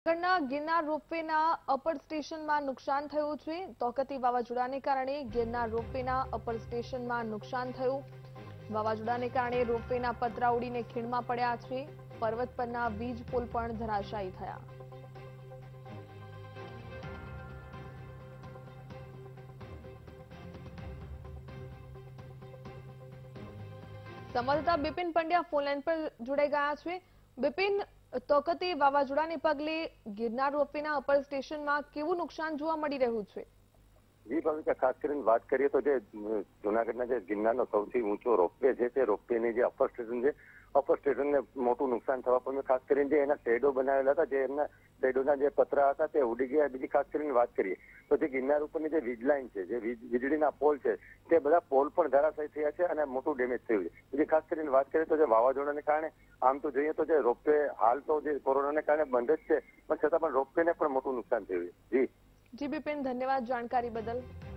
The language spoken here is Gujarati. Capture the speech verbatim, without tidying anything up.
જૂનાગઢના ગિરનાર રોપવેના અપર સ્ટેશનમાં નુકસાન થયું છે। તોકતી વાવાઝોડાને કારણે ગિરનાર રોપવેના અપર સ્ટેશનમાં નુકસાન થયું। વાવાઝોડાને કારણે રોપવેના પતરા ઉડીને ખીણમાં પડ્યા છે। પર્વત પરના વીજ પોલ પણ ધરાશાયી થયા। સંવાદદાતા બિપિન પંડ્યા ફોનલાઈન પર જોડાઈ ગયા છે। બિપિન, તોકતી વાવાઝોડાને પગલે ગિરનાર રોપવેના અપર સ્ટેશનમાં કેવું નુકસાન જોવા મળી રહ્યું છે? જી ભાવિકા, ખાસ કરીને વાત કરીએ તો જે જૂનાગઢના જે ગિરનારનો સૌથી ઊંચો રોપવે છે તે રોપવેની જે અપર સ્ટેશન છે, અપર સ્ટેશનને મોટું નુકસાન થવા પામ્યું। ખાસ કરીને જે એના શેડો બનાવેલા હતા, જે એમના શેડોના જે પતરા હતા તે ઉડી ગયા। બીજી ખાસ કરીને વાત કરીએ તો જે ગિરનાર ઉપરની જે વીજ લાઈન છે, જે વીજળીના પોલ છે, તે બધા પોલ પણ ધરાશાયી થયા છે અને મોટું ડેમેજ થયું છે। બીજી ખાસ કરીને વાત કરીએ તો જે વાવાઝોડાને કારણે આમ તો જોઈએ તો જે રોપવે હાલ તો જે કોરોનાને કારણે બંધ જ છે, પણ છતાં પણ રોપવેને પણ મોટું નુકસાન થયું છે। જી જી બિપિન, ધન્યવાદ જાણકારી બદલ।